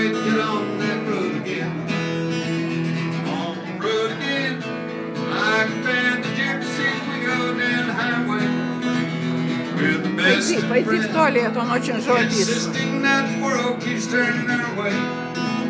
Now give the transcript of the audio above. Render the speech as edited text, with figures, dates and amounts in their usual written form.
wait, get on that road again. On the road again. I and the gypsies, we go down the highway. We're the best of Пойди в friends. туалет, он очень живописный. Insisting that the world keeps turning our way.